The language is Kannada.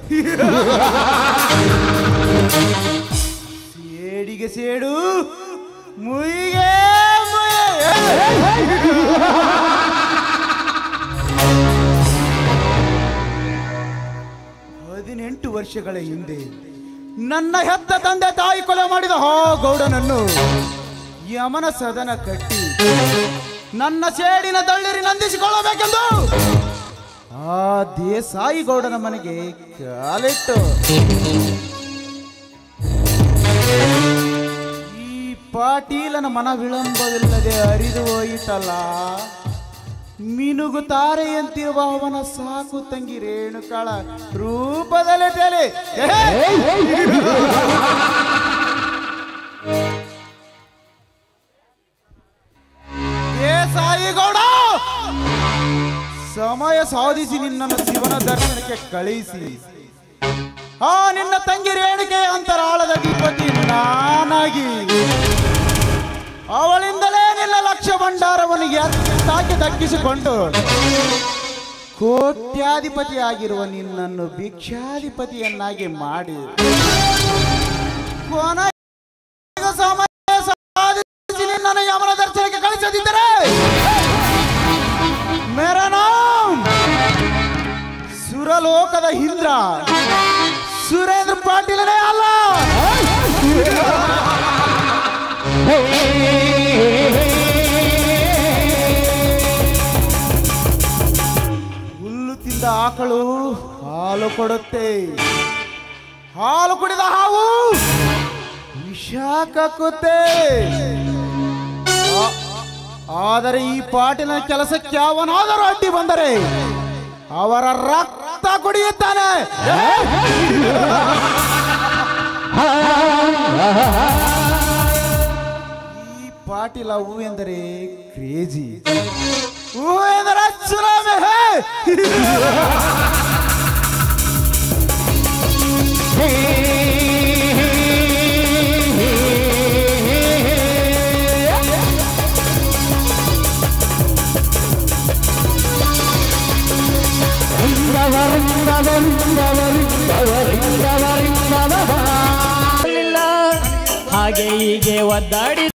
ಸೇಡಿಗೆ ಸೇಡು ಮುಯಿಗೆ 18 ವರ್ಷಗಳ ಹಿಂದೆ ನನ್ನ ಹೆತ್ತ ತಂದೆ ತಾಯಿ ಕೊಲೆ ಮಾಡಿದ ಆ ಗೌಡನನ್ನು ಯಮನ ಸದನ ಕಟ್ಟಿ ನನ್ನ ಸೇಡಿನ ದಳ್ಳಿರಿ ನಂದಿಸಿಕೊಳ್ಳಬೇಕೆಂದು ಆ ದೇಸಾಯಿ ಗೌಡನ ಮನೆಗೆ ಕಾಲಿಟ್ಟು ಈ ಪಾಟೀಲನ ಮನ ವಿಳಂಬವಿಲ್ಲದೆ ಹರಿದು ಹೋಯಿತಲ್ಲ. ಮಿನುಗುತ್ತಾರೆಯಂತಿರುವ ಅವನ ಸಾಕು ತಂಗಿ ರೇಣುಕಾಳ ರೂಪದಲ್ಲಿ ತಲೆ ದೇಸಾಯಿ ಗೌಡ ಸಮಯ ಸಾಧಿಸಿ ನಿನ್ನನ್ನು ಶಿವನ ದರ್ಶನಕ್ಕೆ ಕಳುಹಿಸಿ ಆ ನಿನ್ನ ತಂಗಿ ರೇಣುಕೆ ಅಂತರಾಳದ ಅಧಿಪತಿ ನಾನಾಗಿ ಅವಳಿಂದಲೇ ನಿನ್ನ ಲಕ್ಷ ಭಂಡಾರವನ್ನು ಎತ್ತಾಗಿ ದಕ್ಕಿಸಿಕೊಂಡು ಕೋಟ್ಯಾಧಿಪತಿಯಾಗಿರುವ ನಿನ್ನನ್ನು ಭಿಕ್ಷಾಧಿಪತಿಯನ್ನಾಗಿ ಮಾಡಿ ಸಮಯ ಸಾಧಿಸಿ ನಿನ್ನನ್ನು ಯಮನ ದರ್ಶನಕ್ಕೆ ಕಳಿಸದಿದ್ದರೆ ಸುರಲೋಕದ ಇಂದ್ರ ಸುರೇಂದ್ರ ಪಾಟೀಲನೇ ಅಲ್ಲ. ಹುಲ್ಲು ತಿಂದ ಆಕಳು ಹಾಲು ಕೊಡುತ್ತೆ, ಹಾಲು ಕುಡಿದ ಹಾವು ವಿಷ ಕಕ್ಕುತ್ತೆ. ಆದರೆ ಈ ಪಾಟೀಲನ ಕೆಲಸಕ್ಕೆ ಯಾವನಾದರೂ ಅಡ್ಡಿ ಬಂದರೆ ಅವರ ರಕ್ತ ಕುಡಿಯುತ್ತಾನೆ. ಈ ಪಾಟೀಲ ಹೂ ಎಂದರೆ ಕ್ರೇಜಿ, ಹೂ ಎಂದರೆ ಸುನಾಮಿ. ಹಾಗೆ ಹೀಗೆ ಒದ್ದಾಡಿ